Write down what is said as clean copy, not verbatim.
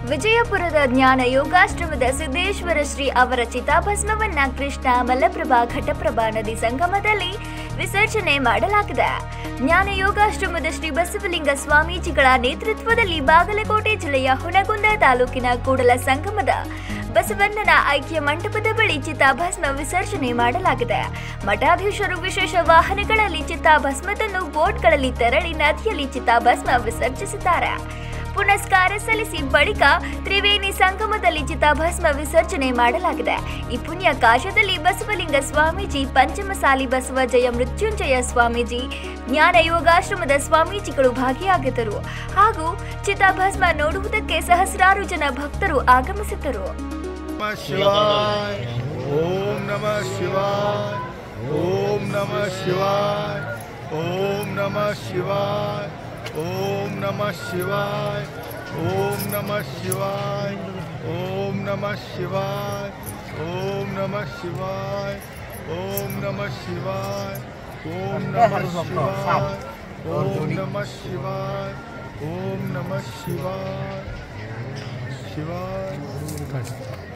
ವಿಜಯಪುರದ ಜ್ಞಾನ ಯೋಗಾಶ್ರಮದ ಸಿದ್ದೇಶ್ವರ ಶ್ರೀ ಅವರ ಚಿತಾಭಸ್ಮವನ್ನ ಕೃಷ್ಣ ಮಲಪ್ರಭಾ ಘಟಪ್ರಭಾ ನದಿ ಸಂಗಮದಲ್ಲಿ ವಿಸರ್ಜನೆ ಮಾಡಲಾಗಿದೆ. ಜ್ಞಾನ ಯೋಗಾಶ್ರಮದ ಶ್ರೀ ಬಸವಲಿಂಗ ಸ್ವಾಮೀಜಿಗಳ ನೇತೃತ್ವದಲ್ಲಿ ಬಾಗಲಕೋಟೆ ಜಿಲ್ಲೆಯ ಹುನಗುಂದ ತಾಲೂಕಿನ ಕೂಡಲ ಸಂಗಮದ ಬಸವಣ್ಣನ ಐಕ್ಯ ಮಂಟಪದ ಬಳಿ ಚಿತಾಭಸ್ಮ ವಿಸರ್ಜನೆ ಮಾಡಲಾಗಿದೆ. ಮಠಾಧೀಶರು ವಿಶೇಷ ವಾಹನಗಳಲ್ಲಿ ಚಿತಾಭಸ್ಮವನ್ನು ಬೋಟ್ಗಳಲ್ಲಿ ತೆರಳಿ ನದಿಯಲ್ಲಿ ಚಿತಾಭಸ್ಮ ವಿಸರ್ಜಿಸಿದ್ದಾರೆ. ಪುನಸ್ಕಾರ ಸಲ್ಲಿಸಿ ಬಳಿಕ ತ್ರಿವೇಣಿ ಸಂಗಮದಲ್ಲಿ ಚಿತಾಭಸ್ಮ ವಿಸರ್ಜನೆ ಮಾಡಲಾಗಿದೆ. ಈ ಪುಣ್ಯ ಕಾರ್ಯದಲ್ಲಿ ಬಸವಲಿಂಗ ಸ್ವಾಮೀಜಿ, ಪಂಚಮಸಾಲಿ ಬಸವ ಜಯ ಮೃತ್ಯುಂಜಯ ಸ್ವಾಮೀಜಿ, ಜ್ಞಾನ ಯೋಗಾಶ್ರಮದ ಸ್ವಾಮೀಜಿಗಳು ಭಾಗಿಯಾಗಿದ್ದರು. ಹಾಗೂ ಚಿತಾಭಸ್ಮ ನೋಡುವುದಕ್ಕೆ ಸಹಸ್ರಾರು ಜನ ಭಕ್ತರು ಆಗಮಿಸಿದ್ದರು. ಓಂ ನಮಃ ಶಿವಾಯ, ಓಂ ನಮಃ ಶಿವಾಯ, ಓಂ ನಮಃ ಶಿವಾಯ, ಓಂ ನಮಃ ಶಿವಾಯ, ಓಂ ನಮಃ ಶಿವಾಯ, ಓಂ ನಮಃ ಶಿವಾಯ, ಓಂ ನಮಃ ಶಿವಾಯ, ಓಂ ನಮಃ ಶಿವಾಯ, ಓಂ ನಮಃ ಶಿವಾಯ, ಓಂ ನಮಃ ಶಿವಾಯ, ಓಂ ನಮಃ ಶಿವಾಯ, ಶಿವಾಯ.